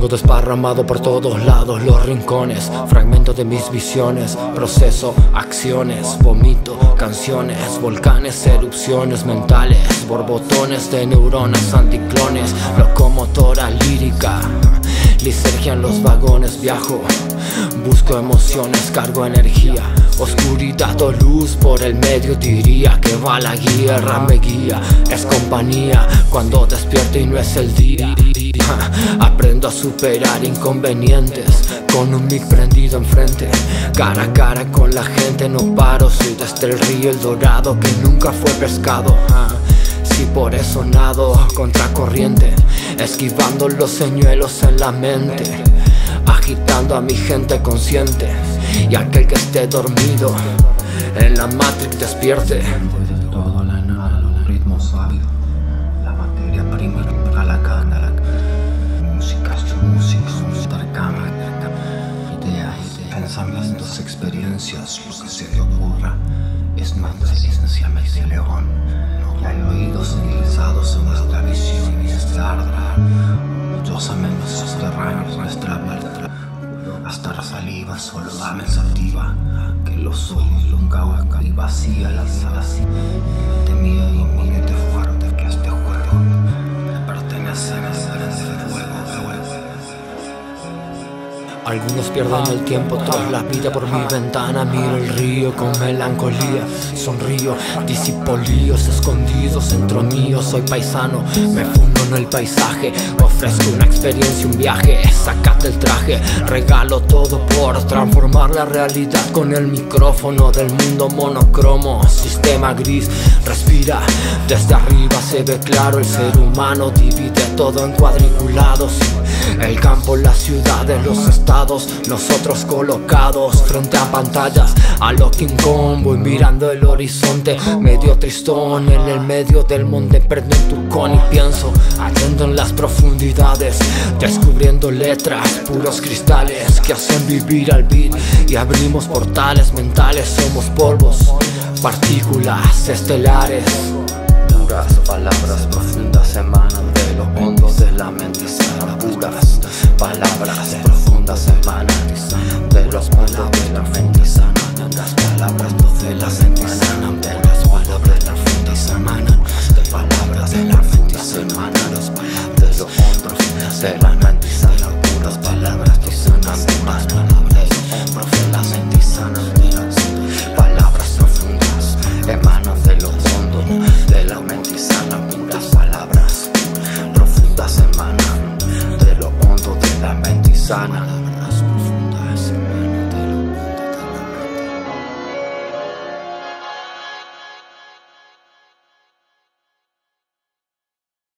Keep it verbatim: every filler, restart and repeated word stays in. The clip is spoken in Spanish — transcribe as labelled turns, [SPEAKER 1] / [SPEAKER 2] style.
[SPEAKER 1] Tengo desparramado por todos lados los rincones, fragmentos de mis visiones, proceso, acciones, vomito, canciones, volcanes, erupciones mentales, borbotones de neuronas, anticlones, locomotora lírica, lisergia en los vagones, viajo, busco emociones, cargo energía, oscuridad o luz por el medio, diría que va la guerra, me guía, es compañía cuando despierto y no es el día. Aprendo a superar inconvenientes con un mic prendido enfrente, cara a cara con la gente, no paro, soy desde el río El Dorado que nunca fue pescado. Si por eso nado contracorriente, esquivando los señuelos en la mente, agitando a mi gente consciente, y aquel que esté dormido en la Matrix despierte.
[SPEAKER 2] Todo la nada, los ritmos sabios, la materia prima para la cana, la música, música, intercambio, ideas, pensamientos, experiencias, lo que se te ocurra, es nuestra esencia, me dice León. Y hay oídos civilizados en nuestra visión y ardra, orgullosamente sosterrar nuestra verdad. Hasta la saliva solo dame sativa, que los ojos nunca hueca y vacía la vida. Te miedo y mírate fuerte, que este juego pertenece a ese fuego.
[SPEAKER 1] Algunos pierden el tiempo tras la vida por mi ventana, miro el río con melancolía, sonrío, disipo líos escondidos dentro mío, soy paisano, me fundo en el paisaje, ofrezco una experiencia, un viaje, sácate el traje, regalo todo por transformar la realidad con el micrófono del mundo monocromo, sistema gris, respira, desde arriba se ve claro, el ser humano divide todo en cuadriculados, el campo, la ciudad, los estados, nosotros colocados frente a pantallas, a lo King Kong, voy mirando el horizonte, medio tristón en el medio del monte, prendo un tucón y pienso, hallando en las profundidades, descubriendo letras, puros cristales que hacen vivir al beat, y abrimos portales mentales, somos polvos, partículas estelares.
[SPEAKER 2] Puras palabras profundas emanan de lo hondo de la mente sana, puras palabras profundas emanan de los mundos de la mente sana, las palabras de la mente sana, puras palabras de la mente sana, de palabras de la mente sana, de lo hondo de la mente sana, puras palabras que sanan emanan de lo hondo de la mente sana, palabras profundas emanan de lo hondo de la mente sana, puras palabras profundas emanan de lo hondo de la mente sana.